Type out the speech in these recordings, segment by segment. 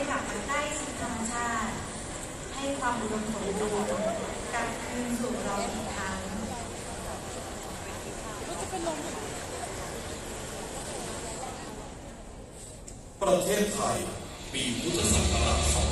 กลับมาใกล้ชิดธรรมชาติให้ความอุดมสมบูรณ์กลับคืนสู่เราอีกครั้งประเทศไทยปีพุทธศักราช 2570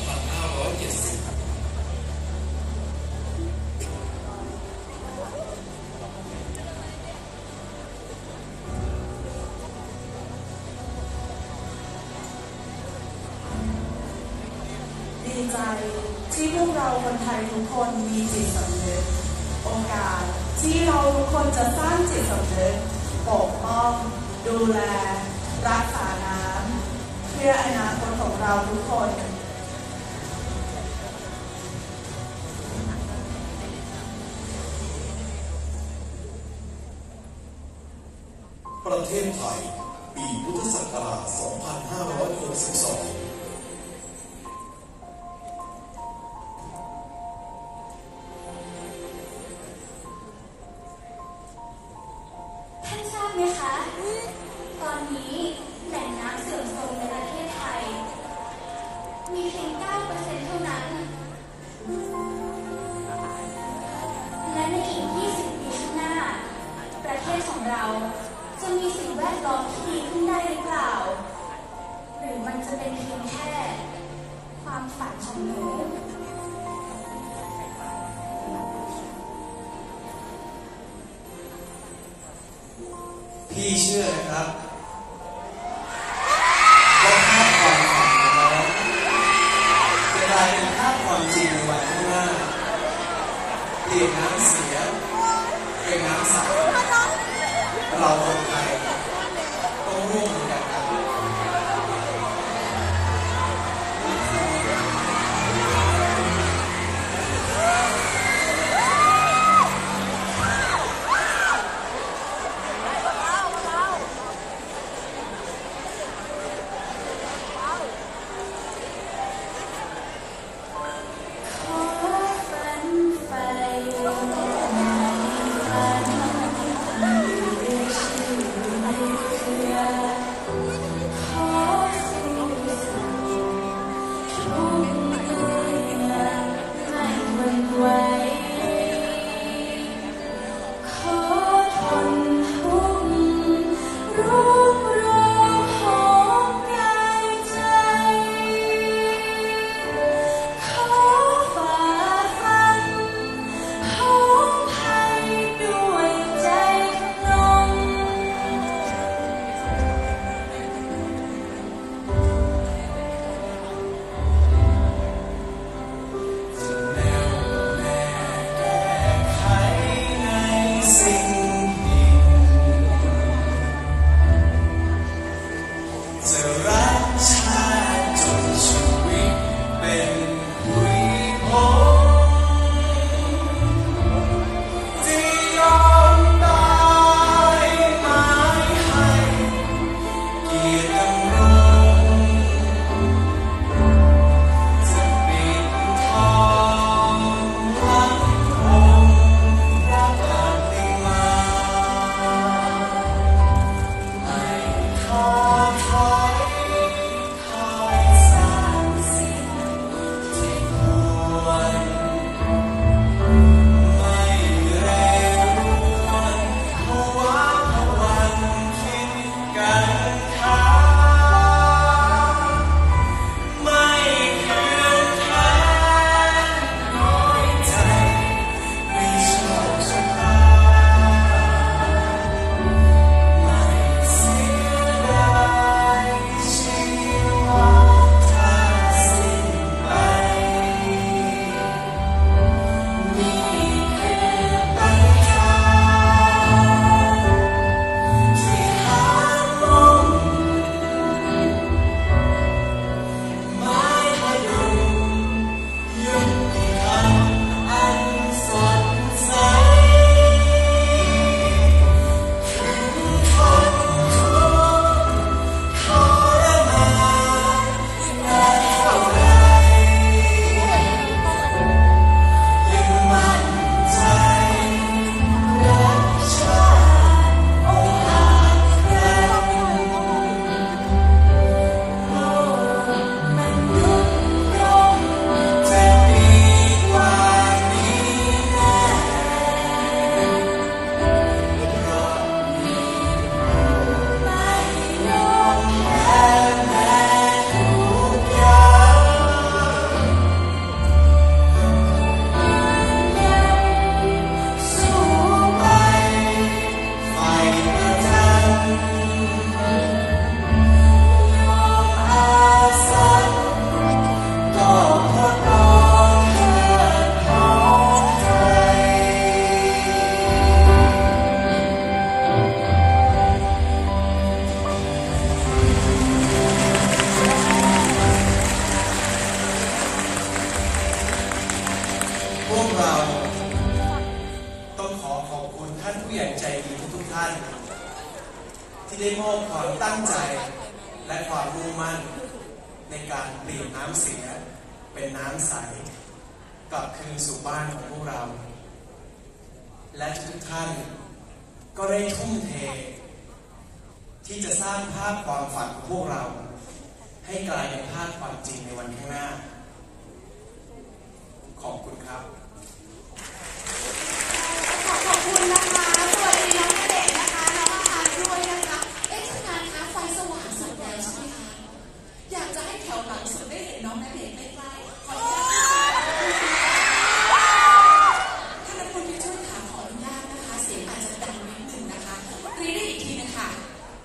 ดีใจที่พวกเราคนไทยทุกคนมีจิตสำนึกโอกาสที่เราทุกคนจะสร้างจิตสำนึกปกป้องดูแลรักษาน้ำเพื่ออนาคตของเราทุกคนประเทศไทยปีพุทธศักราช 2562 ท่านทราบไหมคะ ตอนนี้แหล่งน้ำเสื่อมโทรมในประเทศไทยมีเพียง 9% เท่านั้น และในอีก 20 ปีข้างหน้าประเทศของเราจะมีสิ่งแวดล้อมที่ดีขึ้นได้หรือเปล่า หรือมันจะเป็นเพียงแค่ความฝันของหนูพี่เชื่อนะครับว่าภาพความฝันของน้องจะกลายเป็นภาพความจริงในวันข้างหน้าเปลี่ยนน้ำเสียเป็นน้ำใสเราคนไทยต้องร่วมมือกันครับฝันนที่ได้มอบความตั้งใจและความมุ่งมั่นในการเปลี่ยนน้ำเสียเป็นน้ำใสกลับคืนสู่บ้านของพวกเราและทุกท่านก็ได้ทุ่มเทที่จะสร้างภาพความฝันของพวกเราให้กลายเป็นภาพความจริงในวันข้างหน้าขอบคุณครับขอบคุณนะคะสวัสดีน้องณเดชน์นะคะน้องอาหารด้วยนะคะทีมงานคะไฟสว่างสุดแล้วใช่ไหมคะอยากจะให้แถวหลังสุดได้เห็นน้องณเดชน์ใกล้ๆขออนุญาตท่านนักบุญที่ช่วยขาขออนุญาตนะคะเสียงอาจจะดังนิดนึงนะคะกรี๊ดได้อีกทีนึงค่ะ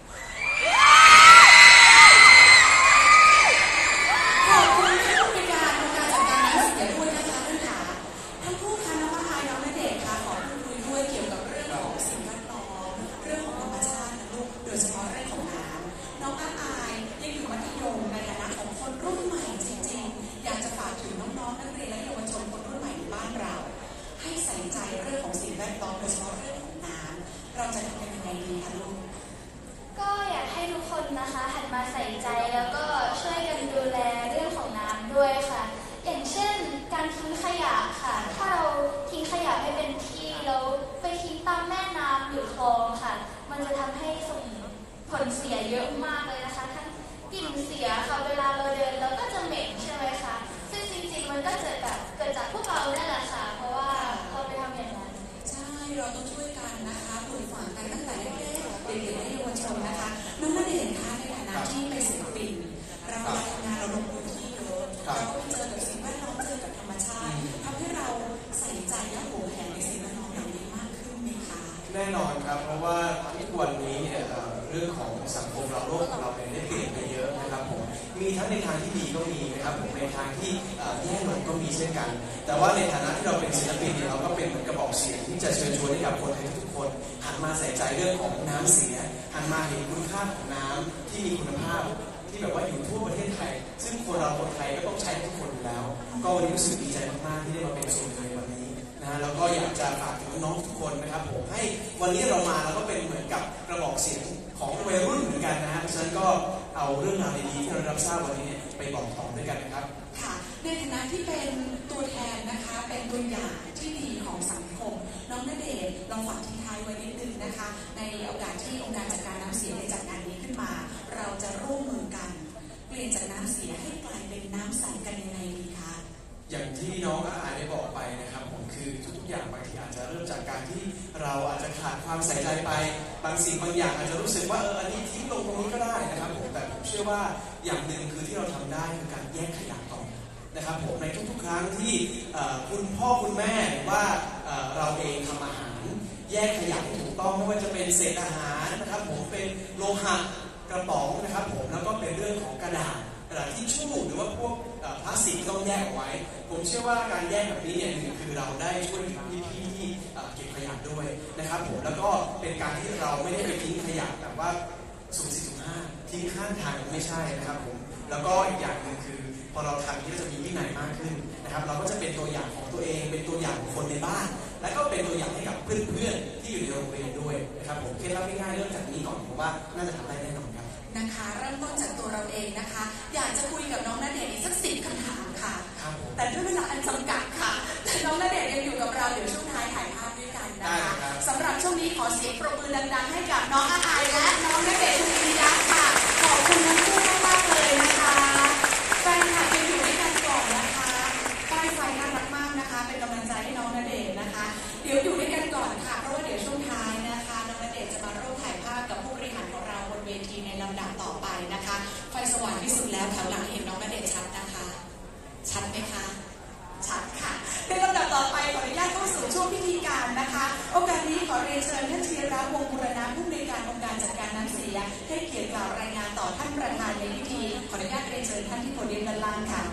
ขอบคุณที่ผู้บริการองค์การจัดการน้ำเสียด้วยนะคะท่านขาท่านผู้คะน้องอาหารน้องณเดชน์คะขอพูดคุยด้วยเกี่ยวกับเรื่องของสิ่งแวดล้อมเรื่องของธรรมชาตินะลูกโดยเฉพาะเรื่องของน้ำน้องอายยังอยู่มัธยมในฐานะของคนรุ่นใหม่จริงๆอยากจะฝากถึงน้องๆนักเรียนและเยาวชนคนรุ่นใหม่ในบ้านเราให้ใส่ใจเรื่องของสิ่งแวดล้อมโดยเฉพาะเรื่องของน้ำเราจะทำกันยังไงดีคะลูกก็อยากให้ทุกคนนะคะหันมาใส่ใจแล้วก็ช่วยกันดูแลเรื่องของน้ำด้วยค่ะอย่างเช่นการทิ้งขยะค่ะถ้าเราทิ้งขยะไม่เป็นที่แล้วไปทิ้งตามแม่น้ำหรือคลองค่ะมันจะทำให้ส่งผลเสียเยอะมากเลยนะคะทั้งกลิ่นเสียค่ะเวลาเราเดินเราก็จะเหม็นใช่ไหมคะซึ่งจริงๆมันก็เกิดจากพวกเราเนี่ยแหละค่ะเพราะว่าเราไปทำอย่างนั้นใช่เราต้องช่วยกันนะคะปลูกฝังกันตั้งแต่เล็กๆเด็กๆและเยาวชนนะคะน้องณเดชน์คะในฐานะที่เป็นศิลปินเราทำงานเราลงพื้นที่เยอะเราก็ไปเจอกับสิ่งแวดล้อมเจอกับธรรมชาติทำให้เราใส่ใจและหวงแหนในสิ่งแวดล้อมเหล่านี้มากขึ้นไหมคะแน่นอนครับเพราะว่าทุกวันนี้เนี่ยเรื่องของสังคมเราโลกของเราเนี่ยได้เปลี่ยนไปเยอะนะครับผมมีทั้งในทางที่ดีก็มีนะครับผมในทางที่แย่ลงก็มีเช่นกันแต่ว่าในฐานะที่เราเป็นศิลปินเนี่ยเราก็เป็นกระบอกเสียงที่จะเชิญชวนให้กับคนไทยทุกคนหันมาใส่ใจเรื่องของน้ำเสียหันมาเห็นคุณค่าของน้ำที่มีคุณภาพที่แบบว่าอยู่ทั่วประเทศไทยซึ่งคนเราคนไทยก็ต้องใช้ทุกคนอยู่แล้วก็วันนี้รู้สึกดีใจมากๆที่ได้มาเป็นส่วนหนึ่งในวันนี้นะแล้วก็อยากจะฝากถึงน้องทุกคนนะครับผมให้วันนี้เรามาแล้วก็เป็นเหมือนกับกระบอกเสียงของวัยรุ่นเหมือนกันนะฮะฉะนั้นก็เอาเรื่องราวดีๆที่เรารับทราบวันนี้ไปบอกต่อด้วยกันนะครับค่ะในฐานะที่เป็นตัวแทนนะคะเป็นตัวอย่างที่ดีของสังคมน้องณเดชน์ลองฝากทิ้งท้ายไว้นิดนึงนะคะในโอกาสที่องค์การจัดการน้ำเสียได้จัดงานนี้ขึ้นมาเราจะร่วมมือกันเปลี่ยนจากน้ำเสียให้กลายเป็นน้ำใสกันยังไงดีคะอย่างที่น้องอาได้บอกไปนะครับผมคือทุกอย่างบางทีอาจจะเริ่มจากการที่เราอาจจะขาดความใส่ใจไปบางสิ่งบางอย่างอาจจะรู้สึกว่าอันนี้ทิ้งลงตรงนี้ก็ได้นะครับผมแต่ผมเชื่อว่าอย่างหนึ่งคือที่เราทำได้คือการแยกขยะก่อนนะครับผมในทุกๆครั้งที่คุณพ่อคุณแม่หรือว่าเราเองทำอาหารแยกขยะให้ถูกต้องไม่ว่าจะเป็นเศษอาหารนะครับผมเป็นโลหะกระป๋องนะครับผมแล้วก็เป็นเรื่องของกระดาษทิชชู่หรือว่าพวกพลาสติกต้องแยกเอาไว้ผมเชื่อว่าการแยกแบบนี้เนี่ยหนึ่งคือเราได้ช่วยพี่ๆที่เก็บขยะด้วยนะครับผมแล้วก็เป็นการที่เราไม่ได้ไปทิ้งขยะแบบว่าสุ่มสี่สุ่มห้าทิ้งข้างทางไม่ใช่นะครับผมแล้วก็อีกอย่างหนึ่งคือพอเราทำที่จะมีวินัยมากขึ้นนะครับเราก็จะเป็นตัวอย่างของตัวเองเป็นตัวอย่างของคนในบ้านและก็เป็นตัวอย่างให้กับเพื่อนๆที่อยู่ในโรงเรียนด้วยนะครับผมเคล็ดลับง่ายๆเริ่มจากนี้ก่อนผมว่าน่าจะทำได้แน่นอนครับนะคะเริ่มต้นจากตัวเราเองนะคะอยากจะคุยกับน้องณเดชน์อีกสัก10 คำถามค่ะแต่ด้วยเวลาอันจำกัดค่ะแต่น้องณเดชน์ยังอยู่กับเราเดี๋ยวช่วงท้ายถ่ายภาพด้วยกันนะคะสำหรับช่วงนี้ขอเสียงปรบมือดังๆให้กับน้องอาอายและน้องณเดชน์ชุติยักษ์ค่ะขอบคุณทั้งคู่มากๆเลยนะคะแฟนคลับยังอยู่ด้วยกันก่อนนะคะป้ายไฟน่ารักมากนะคะเป็นกำลังใจให้น้องณเดชน์นะคะเดี๋ยวอยู่ด้วยกันก่อนค่ะเพราะว่าเดี๋ยวช่วงท้ายนะคะน้องณเดชน์จะมาร่วมถ่ายภาพกับผู้บริหารของเราบนเวทีในลำดับต่อไปนะคะไฟสว่างที่สุดแล้วแถวหลังเห็นน้องณเดชน์ชัดนะคะชัดไหมคะชัดค่ะในลำดับต่อไปขออนุญาตเข้าสู่ช่วงพิธีการนะคะโอกาสนี้ขอเรียนเชิญท่านธีระวงศ์บูรณะผู้อำนวยการองค์การจัดการน้ำเสียให้เกียรติกล่าวรายงานต่อท่านประธานในพิธีขออนุญาตเรียนเชิญท่านที่โพเดียมด้านล่างค่ะ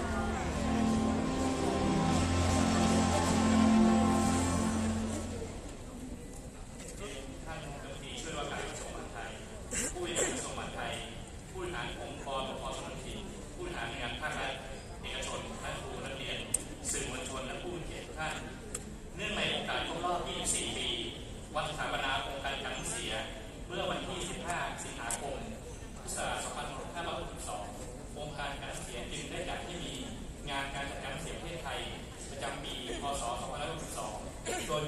ผู้บริหารกระทรวงมหาดไทยผู้บริหารองค์กรปกครองส่วนท้องถิ่นผู้บริหารงานภาครัฐเอกชนและครูนักเรียนสื่อมวลชนและผู้มีเกียรติทุกท่านเนื่องในโอกาสครบรอบ 24 ปีวันสถาปนาองค์การจัดการน้ำเสีย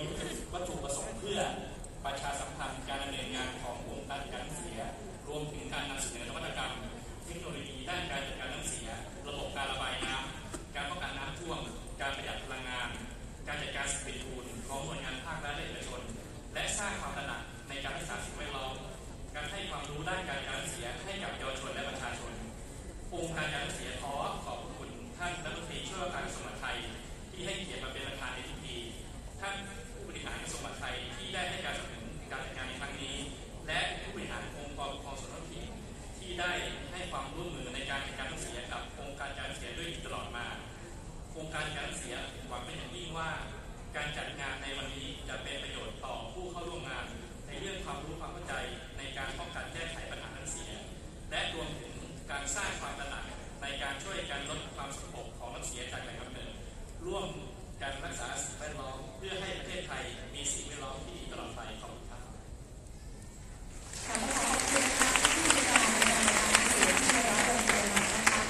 มีวัตถุประสงค์เพื่อประชาสัมพันธ์การดำเนินงานขององค์การจัดการน้ำเสียรวมถึงการนำเสนอนวัตกรรมเทคโนโลยีด้านการจัดการน้ำเสียระบบการระบายน้ำการป้องกันน้ำท่วมการประหยัดพลังงานการจัดการสิ่งเป็นปูนของหน่วยงานภาครัฐและเอกชนและสร้างความตระหนักในการรักษาสิ่งแวดล้อมการให้ความรู้ด้านการจัดการน้ำเสียให้กับเยาวชนและประชาชนองค์การจัดการน้ำเสียขอขอบคุณท่านรัฐมนตรีช่วยว่าการกระทรวงมหาดไทยที่ให้เกียรติมาเป็นประธานในพิธีท่านผู้บริหารกระทรวงมหาดไทยที่ได้ให้การสนับสนุนการจัดการในครั้งนี้และผู้บริหารองค์กรปกครองส่วนท้องถิ่นที่ได้ให้ความร่วมมือในการจัดการน้ำเสียกับองค์การจัดการน้ำเสียด้วยตลอดมาองค์การจัดการน้ำเสียหวังเป็นอย่างยิ่งว่าการจัดงานในวันนี้จะเป็นประโยชน์ต่อผู้เข้าร่วมงานในเรื่องความรู้ความเข้าใจในการป้องกันแก้ไขปัญหาน้ำเสียและรวมถึงการสร้างความตระหนักในการช่วยการลดความสกปรกของน้ำเสียจากแหล่งกำเนิดร่วมการรักษาสิ่งแวดล้อมเพื่อให้ประเทศไทยมีสิ่งแวดล้อมที่ดีตลอดไปขอบคุณครับขอบคุณค่ะที่มีการในการเสียงที่ได้รับเชิญมานะคะ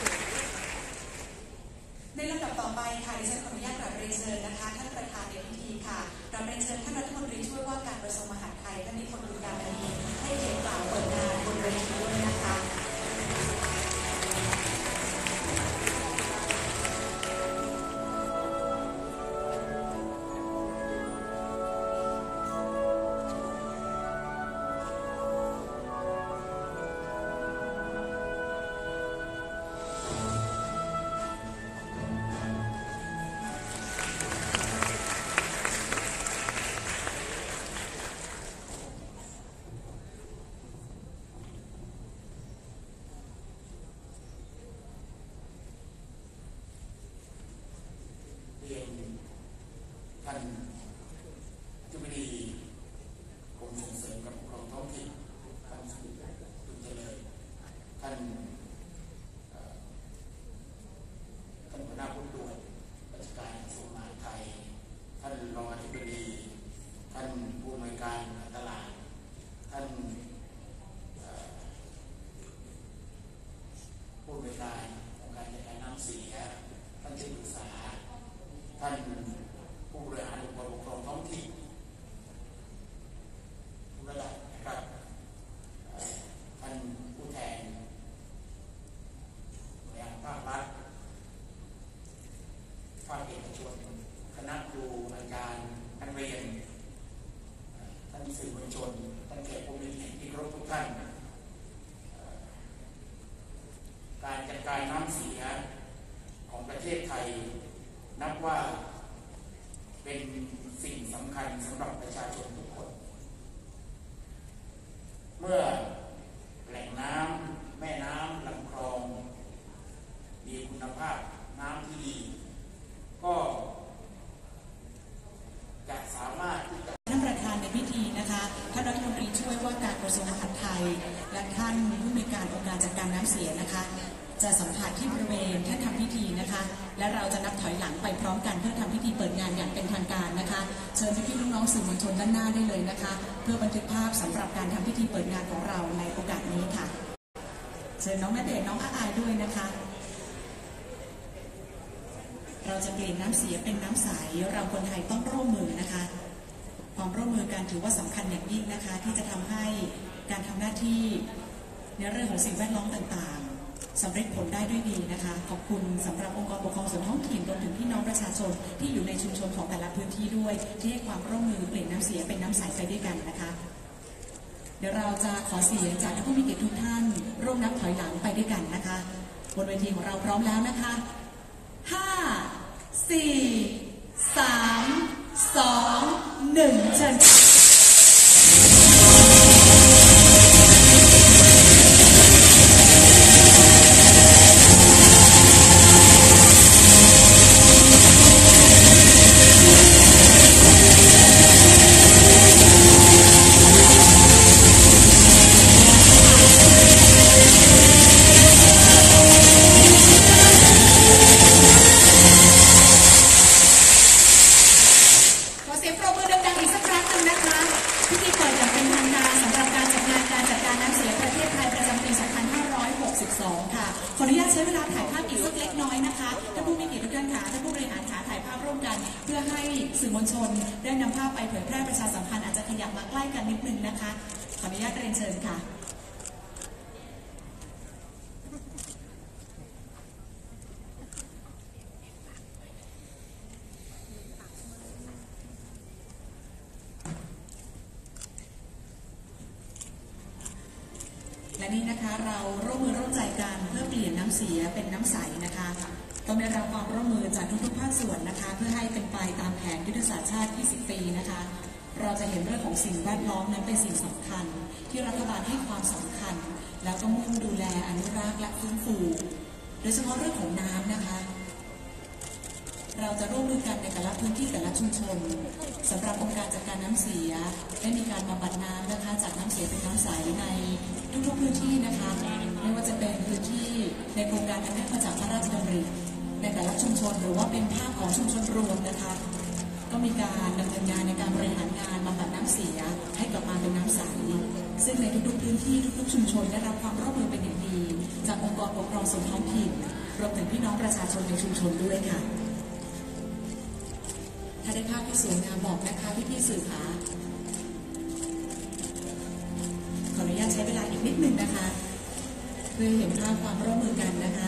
ในลำดับต่อไปค่ะดิฉันขออนุญาตกราบเรียนเชิญนะคะท่านประธานในพิธีค่ะกราบเรียนเชิญท่านรัฐมนตรีช่วยว่าการกระทรวงมหาดไทยท่านนิพนธ์บุญการมณีให้เกียรติกล่าวเปิดงานบนเวทีด้วยนะคะท่านอธิบดีกรมส่งเสริมการปกครองท้องถิ่นท่านสุขุมตุลเจริญท่านหัวหน้าผู้ตรวจราชการกระทรวงมหาดไทยท่านรองอธิบดีท่านผู้อำนวยการตลาดท่านผู้อำนวยการองค์การจัดการน้ำเสียท่านที่ปรึกษาท่านผู้บริหารองค์กรปกครองท้องถิ่นทุกระดับนะครับท่านผู้แทนหน่วยงานภาครัฐภาคเอกชนคณะครูอาจารย์นักเรียนท่านสื่อมวลชนท่านแขกผู้มีเกียรติที่เคารพทุกท่านการจัดการน้ำเสียของประเทศไทยนับว่าเป็นสิ่งสำคัญสำหรับประชาชนทุกคนเมื่อแหล่งน้ำแม่น้ำลำคลองมีคุณภาพน้ำที่ดีก็จะสามารถที่จะท่านประธานในพิธีนะคะท่านรัฐมนตรีช่วยว่าการกระทรวงมหาดไทยและท่านผู้อำนวยการองค์การจัดการน้ำเสียนะคะจะสัมผัสที่บริเวณท่านทำพิธีนะคะและเราจะนับถอยหลังไปพร้อมกันเพื่อทำพิธีเปิดงานอย่างเป็นทางการนะคะเชิญพี่ๆน้องๆสื่อมวลชนด้านหน้าได้เลยนะคะเพื่อบันทึกภาพสำหรับการทำพิธีเปิดงานของเราในโอกาสนี้ค่ะเชิญน้องณเดชน์น้องอาๆด้วยนะคะเราจะเปลี่ยนน้ำเสียเป็นน้ำใสเราคนไทยต้องร่วมมือนะคะความร่วมมือกันถือว่าสำคัญอย่างยิ่งนะคะที่จะทำให้การทำหน้าที่ในเรื่องของสิ่งแวดล้อมต่างๆสำเร็จผลได้ด้วยดีนะคะขอบคุณสำหรับองค์กรปกครองส่วนท้องถิ่นรวมถึงพี่น้องประชาชนที่อยู่ในชุมชนของแต่ละพื้นที่ด้วยที่ให้ความร่วมมือเปลี่ยนน้ำเสียเป็นน้ำใสไปด้วยกันนะคะเดี๋ยวเราจะขอเสียงจากผู้มีเกียรติทุกท่านร่วมนับถอยหลังไปด้วยกันนะคะบนเวทีของเราพร้อมแล้วนะคะ5 4 3 2 1เชิญขออนุญาตใช้เวลาถ่ายภาพอีกสักเล็กน้อยนะคะท่านผู้มีเกียรติทุกท่านค่ะท่านผู้บริหารขาถ่ายภาพร่วมร่วมกันเพื่อให้สื่อมวลชนได้นำภาพไปเผยแพร่ประชาสัมพันธ์อาจจะขยับมาใกล้กันนิดนึงนะคะขออนุญาตเรียนเชิญค่ะและนี่นะคะเราร่วมมือร่วมใจกันเพื่อเปลี่ยนน้ำเสียเป็นน้ำใสนะคะต้องได้รับความร่วมมือจากทุกๆภาคส่วนนะคะเพื่อให้เป็นไปตามแผนยุทธศาสตร์ชาติ 20 ปีนะคะเราจะเห็นเรื่องของสิ่งแวดล้อมนั้นเป็นสิ่งสำคัญที่รัฐบาลให้ความสำคัญแล้วก็มุ่งดูแลอนุรักษ์และฟื้นฟูโดยเฉพาะเรื่องของน้ำนะคะเราจะร่วมมือกันในแต่ละพื้นที่แต่ละชุมชนสำหรับองค์การจัดการน้ำเสียได้มีการบำบัดน้ำนะคะจากน้ำเสียเป็นน้ำใสในทุกๆพื้นที่นะคะไม่ว่าจะเป็นพื้นที่ในโครงการอันเนื่องมาจากพระราชดำริในแต่ละชุมชนหรือว่าเป็นภาคของชุมชนรวมนะคะก็มีการดำเนินงานในการบริหารงานบำบัดน้ำเสียให้กลับมาเป็นน้ำใสซึ่งในทุกๆพื้นที่ทุกๆชุมชนได้รับความร่วมมือเป็นอย่างดีจากองค์กรปกครองส่วนท้องถิ่นรวมถึงพี่น้องประชาชนในชุมชนด้วยค่ะถ้าได้ภาพที่สวยงามบอกนะคะพี่ๆสื่อค่ะขออนุญาตใช้เวลาอีกนิดนึงนะคะเพื่อเห็นภาพความร่วมมือกันนะคะ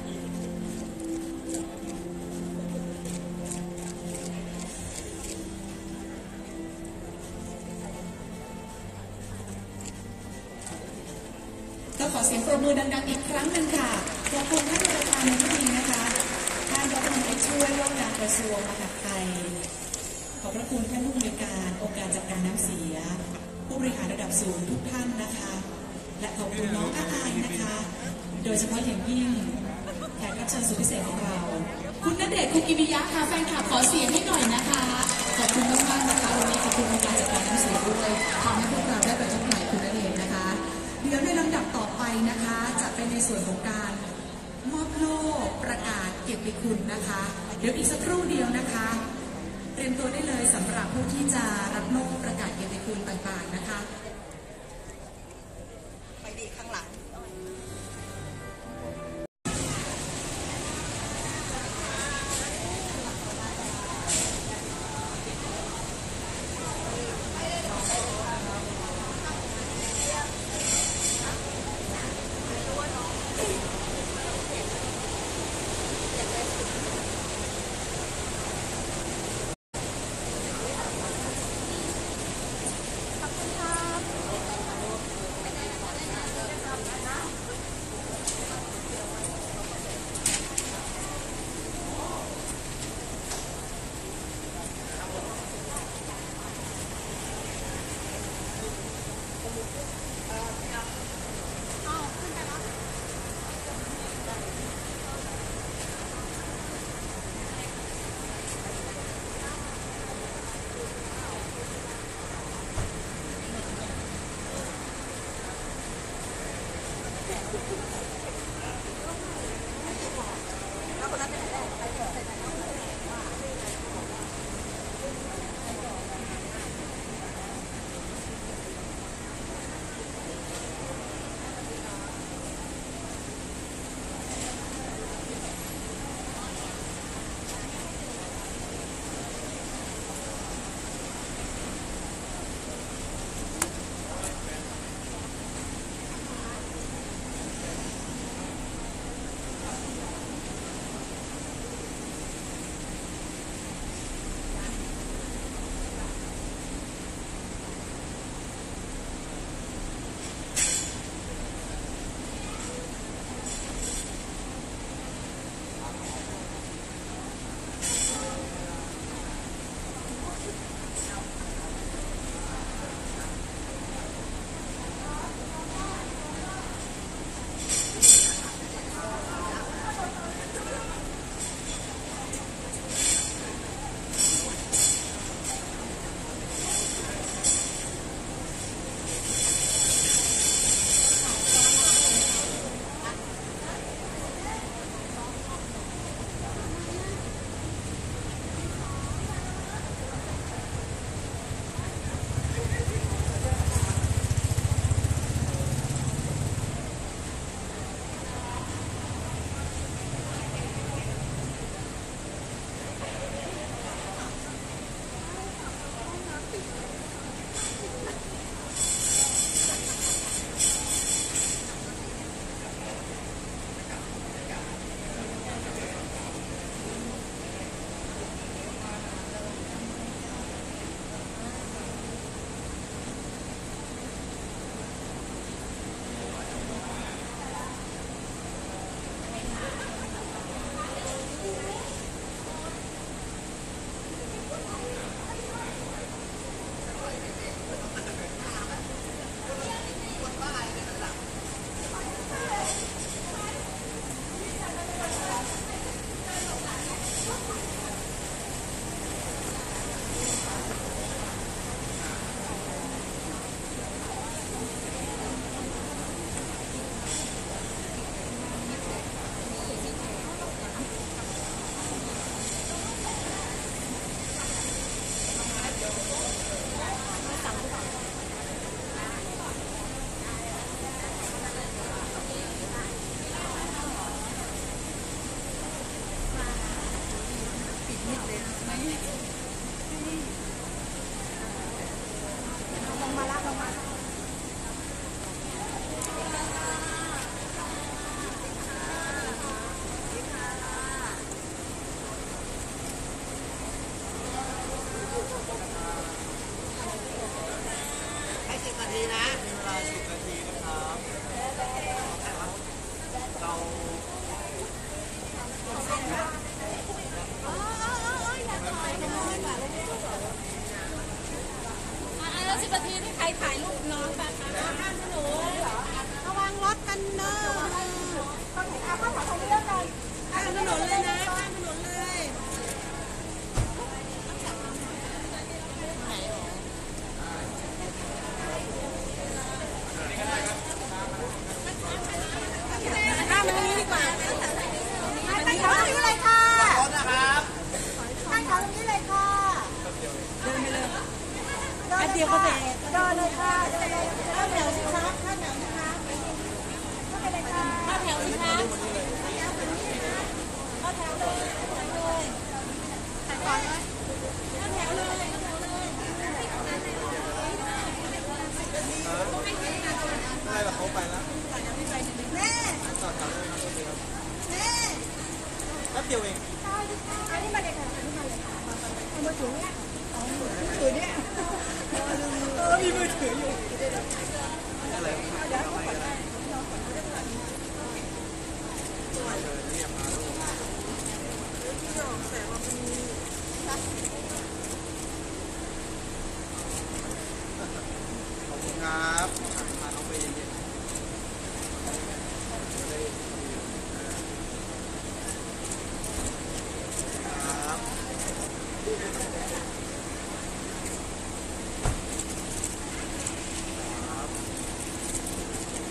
ก็ขอเสียงปรบมือดังๆอีกครั้งหนึ่งค่ะขอบคุณท่านประธานในพิธีนะคะท่านรัฐมนตรีช่วยว่าการกระทรวงมหาดไทยขอบพระคุณท่านผู้อำนวยการองค์การจัดการน้ำเสียผู้บริหารระดับสูงทุกท่านนะคะและขอบคุณน้องอายนะคะโดยเฉพาะอย่างยิ่งแขกรับเชิญสุดพิเศษของเราคุณณเดชน์ คุกิมิยะค่ะแฟนคลับขอเสียงให้หน่อยนะคะขอบคุณมากๆนะคะวันนี้ขอบคุณองค์การจัดการน้ำเสียด้วยทำให้พวกเราได้ไปพบกับคุณณเดชน์นะคะเดี๋ยวในลำดับต่อไปนะคะจะเป็นในส่วนของการมอบโล่ประกาศเกียรติคุณนะคะเดี๋ยวอีกสักครู่เดียวนะคะเตรียมตัวได้เลยสำหรับผู้ที่จะรับโล่ประกาศเกียรติคุณต่างๆนะคะไปดีข้างหลังค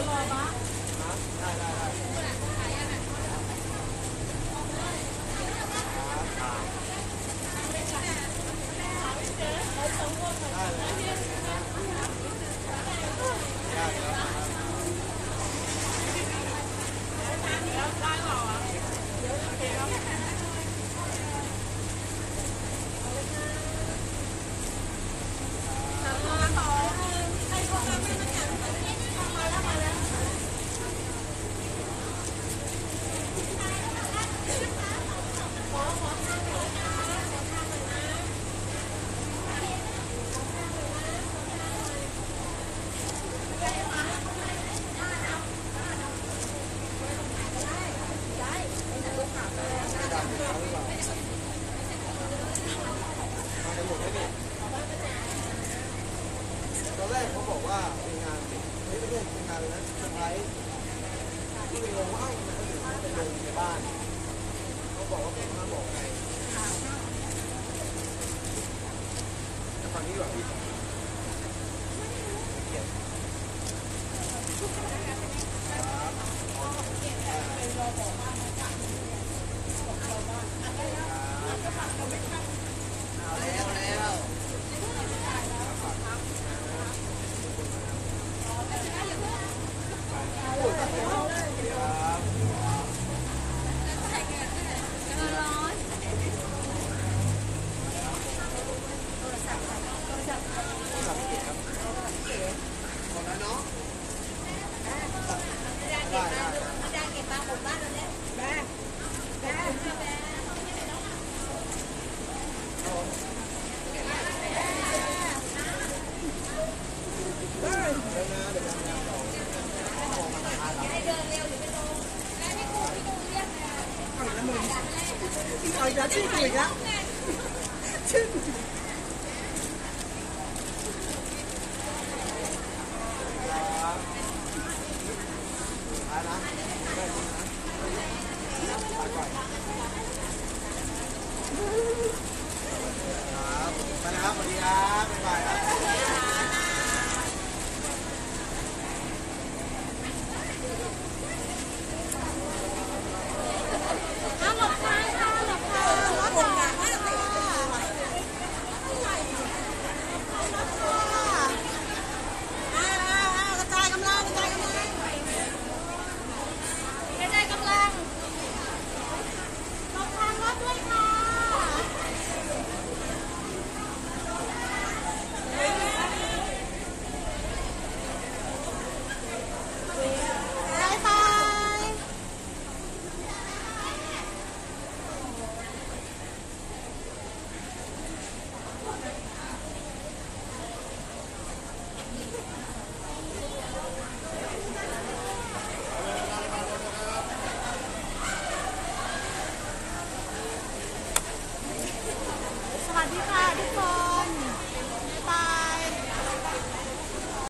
ตอนแรกเขาบอกว่าเป็นงานไม่ได้เป็นงานเลยนะเซอร์ไพรส์ที่เป็นโรงว่างนะหรือว่าเป็นโรงในบ้านเขาบอกว่าเป็นมาบอกไงจะฟังนี้หรอพี่เอาอีกแล้วชื่ออีกแล้ว